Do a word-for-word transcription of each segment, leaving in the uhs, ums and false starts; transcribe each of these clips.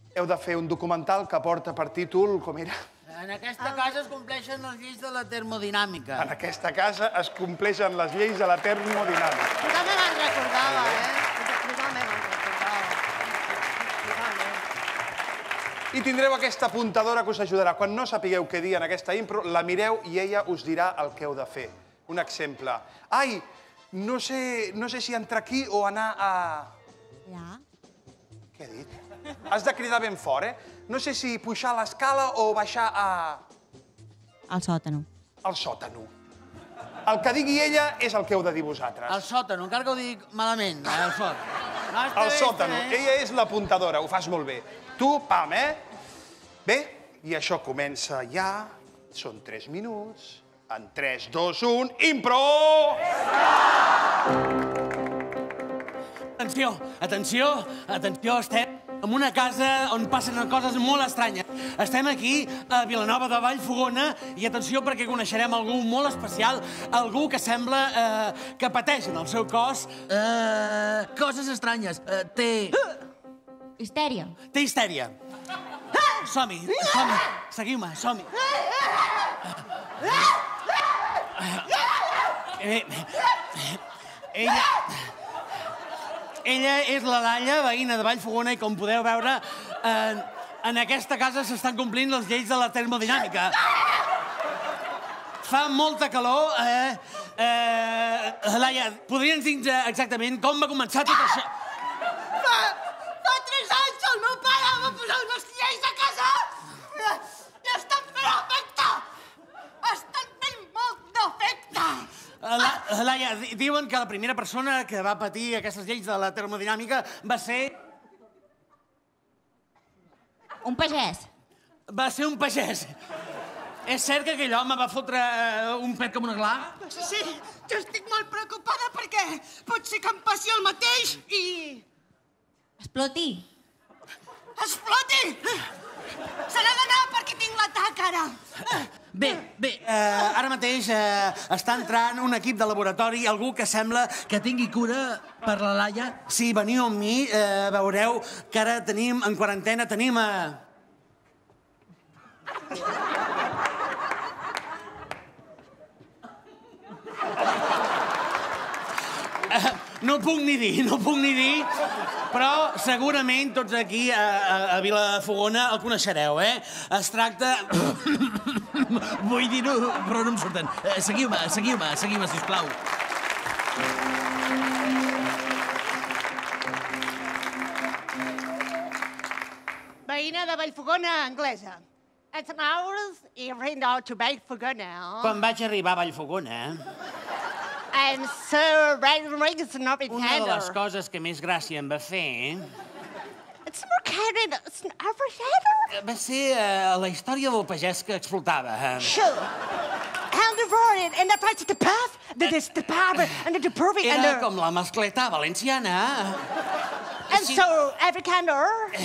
Heu de fer un documental que porta per títol, com era? En aquesta casa es compleixen les lleis de la termodinàmica. En aquesta casa es compleixen les lleis de la termodinàmica. Jo també me'n recordava, eh? Jo també me'n recordava. I tindreu aquesta apuntadora que us ajudarà. Quan no sapigueu què dir en aquesta impro, la mireu i ella us dirà el que heu de fer. Un exemple. Ai, no sé, no sé si entrar aquí o anar a... Ja? Què he dit? Has de cridar ben fort, eh? No sé si pujar l'escala o baixar a... Al sòtano. al sòtano. El que digui ella és el que heu de dir vosaltres. Al sòtano, encara que ho dic malament, al sòtano. Al sòtano. Ella és l'apuntadora, ho fas molt bé. Tu, pam, eh? Bé, i això comença ja. Són tres minuts. En tres, dos, un, impro! Atenció, atenció, atenció, estem en una casa on passen coses molt estranyes. Estem aquí, a Vilanova de Vallfogona, i atenció perquè coneixerem algú molt especial, algú que sembla eh, que pateix en el seu cos. Uh, coses estranyes. Uh, té... Histèria. Té histèria. Som-hi, som-hi, seguiu-me, som-hi. Eh, ella... Ella és la Laia, veïna de Vallfogona, i com podeu veure, en, en aquesta casa s'estan complint les lleis de la termodinàmica. Fa molta calor. Eh, eh, Laia, podries dir exactament com va començar tot això? Fa, fa tres anys el meu pare va posar unes lleis a casa i estan fent efecte! Estan fent molt d'efecte! La, Laia, diuen que la primera persona que va patir aquestes lleis de la termodinàmica va ser... Un pagès. Va ser un pagès. És cert que aquell home va fotre un pet com una gla? Sí, jo estic molt preocupada perquè pot ser que em passi el mateix i... Exploti. Exploti! Se n'ha d'anar perquè tinc l'atac ara. Bé, bé, eh, ara mateix eh, està entrant un equip de laboratori, algú que sembla... Que tingui cura per la Laia. Si veniu amb mi, eh, veureu que ara tenim, en quarantena, tenim a... Eh, no puc ni dir, no puc ni dir, però segurament tots aquí a, a, a Vilafogona el coneixereu, eh? Es tracta... Vull dir-ho, però no em surten. Eh, seguiu-me, seguiu-me, seguiu-me, sisplau. Veïna de Vallfogona, anglesa. It's an hours i rendo to Vallfogona. Quan vaig arribar a Vallfogona, And Sir Red is not in una de les coses que més gràcia em va fer It's more carried. It's an overshadow. va ser uh, la història del pagès que explotava. Sure. And the roaring, and the fight to the path, the this, the power, and the proving, and Era the... com la mascleta valenciana. And so, every candor...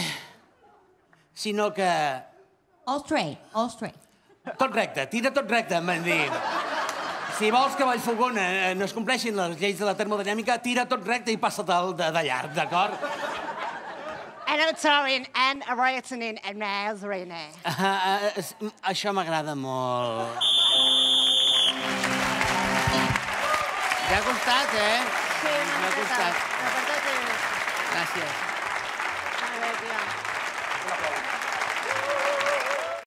Sinó que... All straight, all straight. Tot recte, tira tot recte, em van dir. Si vols que Vallfogona no es compleixin les lleis de la termodinàmica, tira tot recte i passa't de, de llarg, d'acord? And it's roaring, and a racing, and Nazarene. Uh, uh, això m'agrada molt. Ja ha costat, eh? Sí, Ja ha costat. La veritat és... Gràcies.